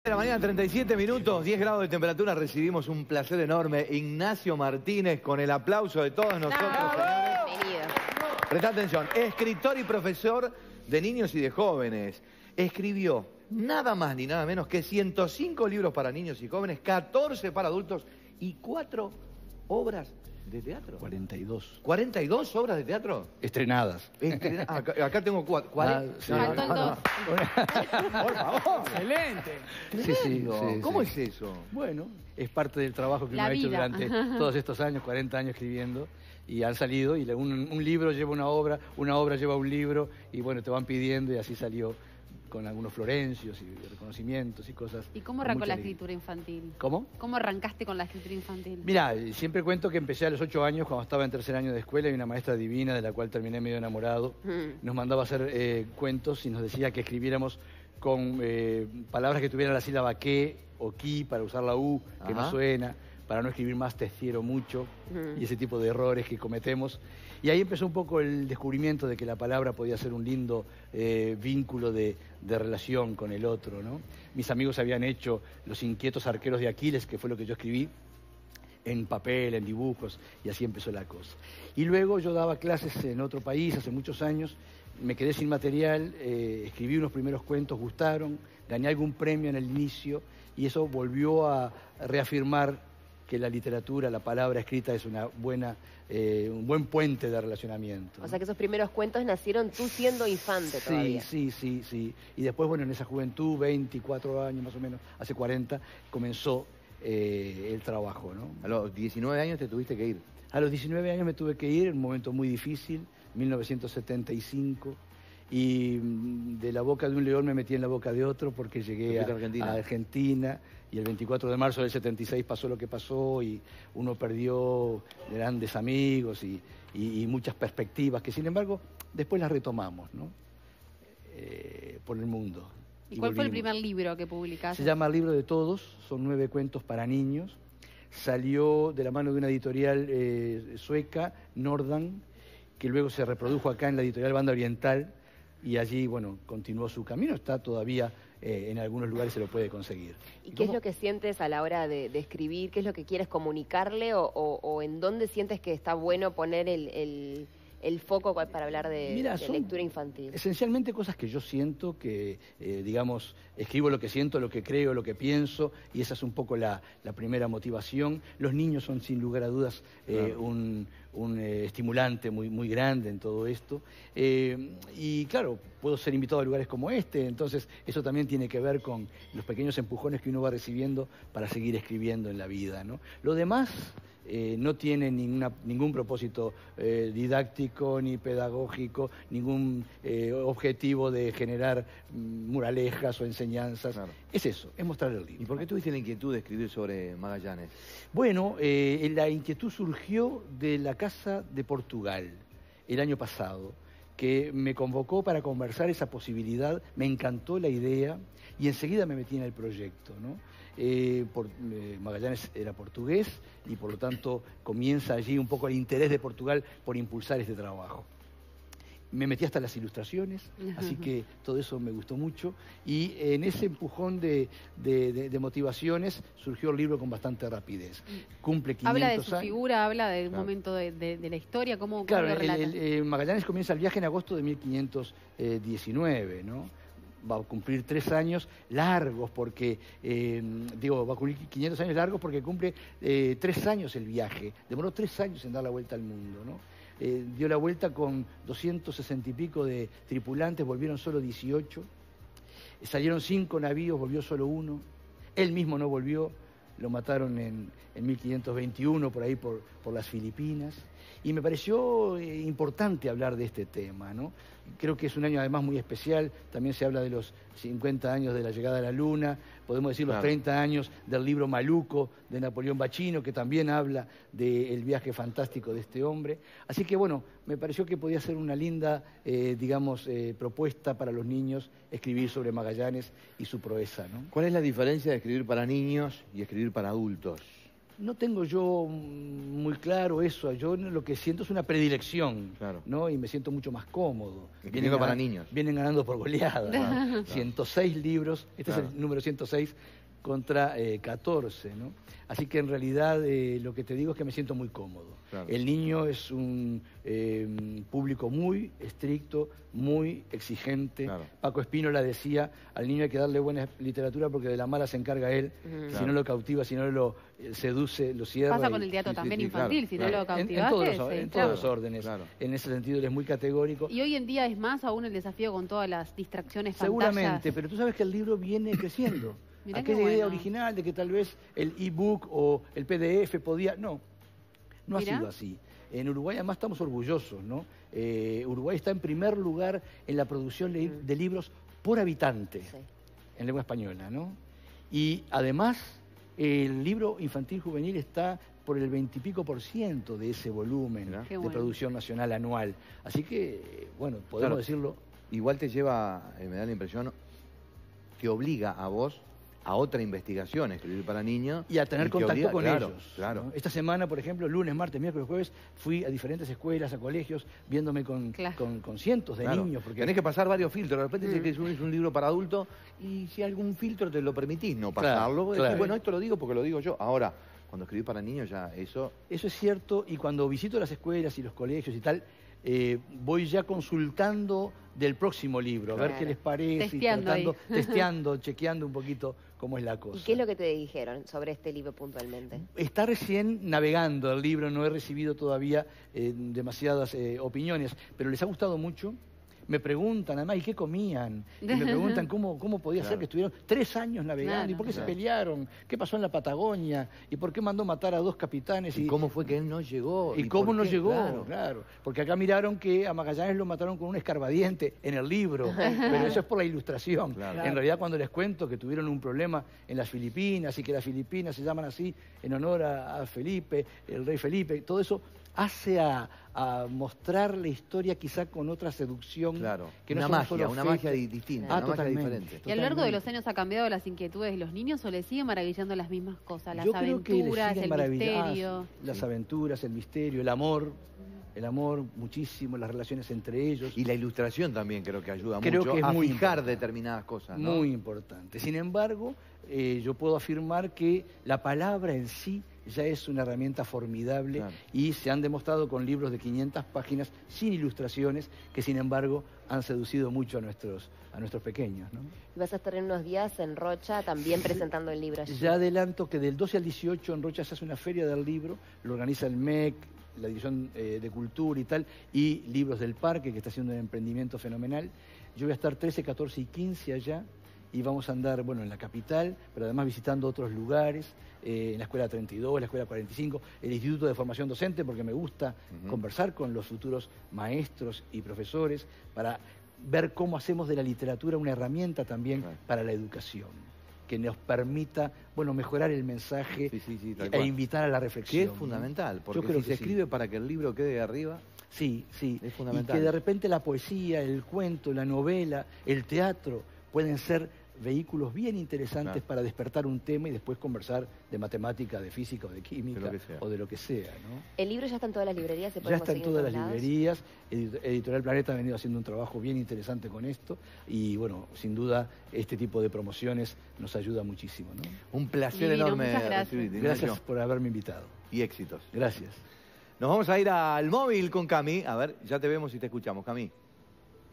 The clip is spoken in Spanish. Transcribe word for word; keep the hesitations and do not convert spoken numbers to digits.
De la mañana, treinta y siete minutos, diez grados de temperatura, recibimos un placer enorme. Ignacio Martínez, con el aplauso de todos nosotros, señores. Bienvenido. Presta atención, escritor y profesor de niños y de jóvenes. Escribió nada más ni nada menos que ciento cinco libros para niños y jóvenes, catorce para adultos y cuatro obras de teatro. cuarenta y dos. ¿cuarenta y dos obras de teatro? Estrenadas. Estrena- acá, acá tengo cuatro. Ah, sí. Faltan dos. Por favor. Excelente. Sí, sí, sí, ¿Cómo sí. es eso? Bueno, es parte del trabajo que La uno ha hecho vida. durante todos estos años, cuarenta años escribiendo, y han salido, y un, un libro lleva una obra, una obra lleva un libro, y bueno, te van pidiendo, y así salió con algunos florencios y reconocimientos y cosas. ¿Y cómo con arrancó mucha la alegría. escritura infantil? ¿Cómo? ¿Cómo arrancaste con la escritura infantil? Mira, siempre cuento que empecé a los ocho años, cuando estaba en tercer año de escuela, y una maestra divina de la cual terminé medio enamorado, Mm. nos mandaba a hacer eh, cuentos y nos decía que escribiéramos con eh, palabras que tuvieran la sílaba que o ki para usar la u, que Ajá. no suena, para no escribir más te quiero mucho, Mm. y ese tipo de errores que cometemos. Y ahí empezó un poco el descubrimiento de que la palabra podía ser un lindo eh, vínculo de, de relación con el otro, ¿no? Mis amigos habían hecho Los inquietos arqueros de Aquiles, que fue lo que yo escribí, en papel, en dibujos, y así empezó la cosa. Y luego yo daba clases en otro país hace muchos años, me quedé sin material, eh, escribí unos primeros cuentos, gustaron, gané algún premio en el inicio, y eso volvió a reafirmar que la literatura, la palabra escrita es una buena, eh, un buen puente de relacionamiento, ¿no? O sea que esos primeros cuentos nacieron tú siendo infante Sí, todavía. sí, sí, sí. Y después, bueno, en esa juventud, veinticuatro años más o menos, hace cuarenta, comenzó eh, el trabajo, ¿no? A los diecinueve años te tuviste que ir. A los diecinueve años me tuve que ir, en un momento muy difícil, mil novecientos setenta y cinco, y mm, de la boca de un león me metí en la boca de otro porque llegué ¿Te a, fuiste a Argentina? a Argentina, y el veinticuatro de marzo del setenta y seis pasó lo que pasó, y uno perdió grandes amigos y, y- y muchas perspectivas que, sin embargo, después las retomamos, ¿no? Eh, por el mundo. ¿Y cuál fue el volvimos. primer libro que publicaste? Se llama Libro de Todos, son nueve cuentos para niños. Salió de la mano de una editorial eh, sueca, Nordan, que luego se reprodujo acá en la editorial Banda Oriental, y allí, bueno, continuó su camino. Está todavía, eh, en algunos lugares se lo puede conseguir. ¿Y qué es ¿Cómo? lo que sientes a la hora de, de escribir? ¿Qué es lo que quieres comunicarle? ¿O, o- o en dónde sientes que está bueno poner el, el- el foco para hablar de, Mira, de son lectura infantil? Esencialmente cosas que yo siento, que, eh, digamos, escribo lo que siento, lo que creo, lo que pienso, y esa es un poco la, la primera motivación. Los niños son, sin lugar a dudas, eh, Claro. un, un, eh, estimulante muy, muy grande en todo esto. Eh, y claro, puedo ser invitado a lugares como este, entonces eso también tiene que ver con los pequeños empujones que uno va recibiendo para seguir escribiendo en la vida, ¿no? Lo demás eh, no tiene ninguna, ningún propósito eh, didáctico ni pedagógico, ningún eh, objetivo de generar mm, moralejas o enseñanzas. Claro. Es eso, es mostrar el ¿Y libro. por qué tuviste la inquietud de escribir sobre Magallanes? Bueno, eh, la inquietud surgió de la Casa de Portugal el año pasado, que me convocó para conversar esa posibilidad, me encantó la idea y enseguida me metí en el proyecto, ¿no? Eh, por- eh, Magallanes era portugués y por lo tanto comienza allí un poco el interés de Portugal por impulsar este trabajo. Me metí hasta las ilustraciones, así que todo eso me gustó mucho, y en ese empujón de, de- de- de motivaciones surgió el libro con bastante rapidez. Cumple quinientos Habla de su años. figura, habla del Claro. momento de, de- de la historia, ¿cómo, cómo Claro, lo el- relata? el, eh, Magallanes comienza el viaje en agosto de mil quinientos diecinueve, ¿no? Va a cumplir tres años largos porque, eh, digo, va a cumplir quinientos años largos porque cumple eh, tres años el viaje. Demoró tres años en dar la vuelta al mundo, ¿no? Eh, dio la vuelta con doscientos sesenta y pico de tripulantes, volvieron solo dieciocho. Salieron cinco navíos, volvió solo uno. Él mismo no volvió, lo mataron en, en mil quinientos veintiuno, por ahí por, por las Filipinas. Y me pareció eh, importante hablar de este tema, ¿no? Creo que es un año además muy especial, también se habla de los cincuenta años de la llegada a la Luna, podemos decir los Claro. treinta años del libro Maluco de Napoleón Bachino, que también habla del viaje fantástico de este hombre. Así que bueno, me pareció que podía ser una linda, eh, digamos, eh, propuesta para los niños escribir sobre Magallanes y su proeza, ¿no? ¿Cuál es la diferencia de escribir para niños y escribir para adultos? No tengo yo muy claro eso. Yo lo que siento es una predilección, Claro. ¿no? Y me siento mucho más cómodo. Escribiendo para niños. Vienen ganando por goleada. ¿no? ciento seis libros. Este Claro. es el número ciento seis contra eh, catorce, ¿no? Así que en realidad eh, lo que te digo es que me siento muy cómodo. Claro. El niño es un eh, público muy estricto, muy exigente. Claro. Paco Espínola decía, al niño hay que darle buena literatura porque de la mala se encarga él. Ujú. Si Claro. no lo cautiva, si no lo eh, seduce, lo cierra. Pasa y- con el teatro sí, sí, también sí, infantil, claro, si claro. no lo en, cautivaste. en todos, los, se en traba. todos los órdenes. Claro. En ese sentido él es muy categórico. Y hoy en día es más aún el desafío con todas las distracciones, Seguramente, pantallas. pero tú sabes que el libro viene creciendo. Mirá qué Aquella idea bueno. original de que tal vez el ebook o el P D F podía... No, no Mirá. ha sido así. En Uruguay además estamos orgullosos, ¿no? Eh, Uruguay está en primer lugar en la producción de, de libros por habitante Sí. en lengua española, ¿no? Y además el libro infantil juvenil está por el veintipico por ciento de ese volumen Mirá. Qué de bueno. producción nacional anual. Así que, bueno, podemos Claro. decirlo... Igual te lleva, eh, me da la impresión, te obliga a vos a otra investigación, escribir para niños. Y a tener te contacto obliga- con claro, ellos. Claro. ¿no? Esta semana, por ejemplo, lunes, martes, miércoles, jueves, fui a diferentes escuelas, a colegios, viéndome con, Claro. con, con cientos de Claro. niños. Porque Tenés que pasar varios filtros. De repente Mm. dice que es un, es un libro para adultos y si algún filtro te lo permitís no Claro, pasarlo, vos decís, claro. bueno, esto lo digo porque lo digo yo. Ahora, cuando escribís para niños ya eso... Eso es cierto, y cuando visito las escuelas y los colegios y tal, eh, voy ya consultando del próximo libro, a ver Claro. qué les parece, Testeando y tratando, ahí. testeando, chequeando un poquito cómo es la cosa. ¿Y qué es lo que te dijeron sobre este libro puntualmente? Está recién navegando el libro, no he recibido todavía eh, demasiadas eh, opiniones, pero les ha gustado mucho. Me preguntan, además, ¿y qué comían? Y me preguntan cómo, cómo podía Claro. ser que estuvieron tres años navegando, Claro. y por qué Claro. se pelearon, qué pasó en la Patagonia, y por qué mandó matar a dos capitanes. ¿Y cómo fue que él no llegó? ¿Y cómo por no qué? llegó? Claro. Claro. Porque acá miraron que a Magallanes lo mataron con un escarbadiente en el libro, pero eso es por la ilustración. Claro. En realidad, cuando les cuento que tuvieron un problema en las Filipinas y que las Filipinas se llaman así en honor a, a Felipe, el rey Felipe, todo eso hace a, a mostrar la historia quizá con otra seducción. Claro. Que no una son magia, solo una fechas. magia di- distinta, Ah, una magia totalmente. diferente. Y a lo largo de los Totalmente. años ha cambiado las inquietudes de los niños o les siguen maravillando las mismas cosas, las Yo creo que les aventuras, siguen el maravilladas misterio. las aventuras, el misterio, el amor, el amor muchísimo, las relaciones entre ellos. Y la ilustración también creo que ayuda Creo mucho que es a muy fijar importante. determinadas cosas, ¿no? Muy importante. Sin embargo, eh, yo puedo afirmar que la palabra en sí ya es una herramienta formidable Claro. y se han demostrado con libros de quinientas páginas sin ilustraciones que sin embargo han seducido mucho a nuestros, a nuestros pequeños, ¿no? Y vas a estar en unos días en Rocha también presentando el libro allí. Ya adelanto que del doce al dieciocho en Rocha se hace una feria del libro, lo organiza el M E C, la División eh, de Cultura y tal, y Libros del Parque, que está haciendo un emprendimiento fenomenal. Yo voy a estar trece, catorce y quince allá, y vamos a andar, bueno, en la capital, pero además visitando otros lugares, eh, en la Escuela treinta y dos, la Escuela cuarenta y cinco, el Instituto de Formación Docente, porque me gusta Ujú. conversar con los futuros maestros y profesores para ver cómo hacemos de la literatura una herramienta también Claro. para la educación, que nos permita, bueno, mejorar el mensaje Sí, sí, sí, tal e cual. invitar a la Que reflexión. es fundamental, porque Yo creo si que se sí. escribe para que el libro quede arriba, Sí, sí. Es fundamental. Y que de repente la poesía, el cuento, la novela, el teatro pueden ser vehículos bien interesantes Claro. para despertar un tema y después conversar de matemática, de física o de química De lo que sea. o de lo que sea, ¿no? ¿El libro ya está en todas las librerías? ¿Se puede Ya está en conseguir todas las todos lados? librerías. Edit- Editorial Planeta ha venido haciendo un trabajo bien interesante con esto y, bueno, sin duda este tipo de promociones nos ayuda muchísimo, ¿no? un placer Divino, enorme muchas gracias. recibirte, Ignacio. Gracias por haberme invitado. Y éxitos. Gracias. Nos vamos a ir al móvil con Cami. A ver, ya te vemos y te escuchamos, Cami.